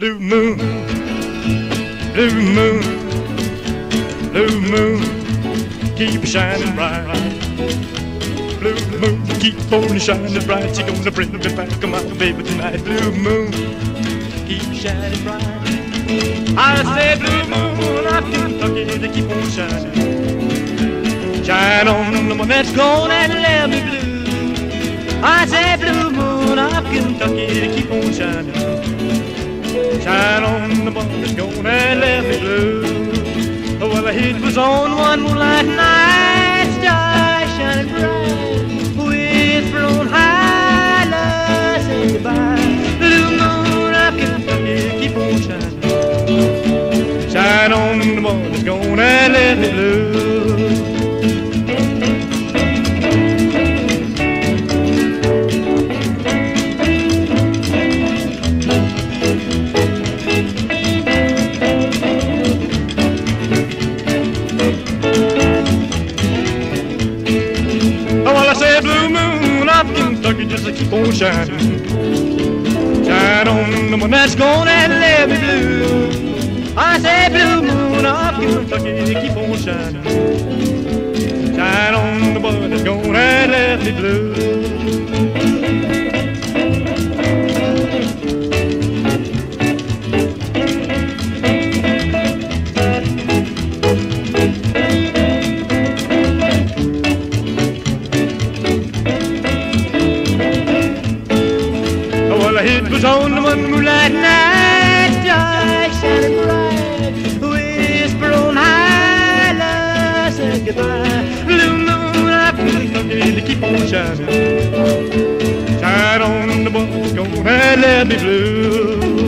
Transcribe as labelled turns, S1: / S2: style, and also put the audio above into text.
S1: Blue moon, blue moon, blue moon, keep shining bright. Blue moon, keep on shining bright. She gonna bring me back, my baby tonight. Blue moon, keep shining bright. I say blue moon of Kentucky, to keep on shining. Shine on the one that's gone and let me blue. I say blue moon of Kentucky, to keep on shining. Shine on the one that's gone and left me blue. Well, it was on one moonlight night, stars shining bright, whisper on high, love say goodbye. Blue moon of Kentucky, keep on shining. Shine on the one that's gone and left me blue. Just to keep on shining. Shine on the one that's gone and left me blue. I say blue moon of Kentucky, keep on shining. Shine on the one that's gone and left me blue. It was on the one moonlight night, stars shining bright, whisper on high, love said goodbye. Blue moon of Kentucky, to keep on shining. Shine on the one that's gonna let me blue.